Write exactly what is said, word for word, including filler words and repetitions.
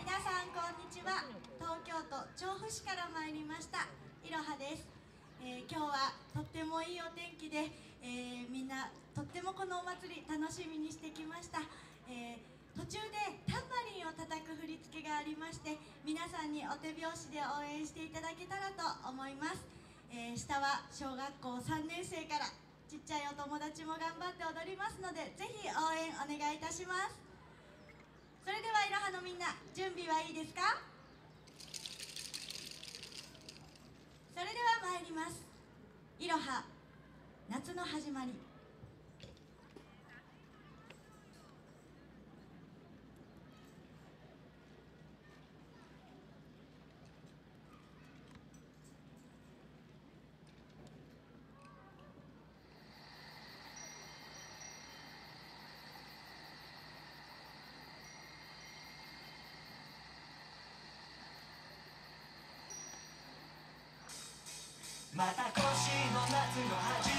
皆さんこんにちは。東京都調布市から参りましたいろはです。えー、今日はとってもいいお天気で、えー、みんなとってもこのお祭り楽しみにしてきました。えー、途中でタンバリンを叩く振り付けがありまして、皆さんにお手拍子で応援していただけたらと思います。えー、下は小学校さんねん生からちっちゃいお友達も頑張って踊りますので、ぜひ応援お願いいたします。それではいろはのみんな、準備はいいですか？それでは参ります。いろは夏の始まり。 また今年の夏の始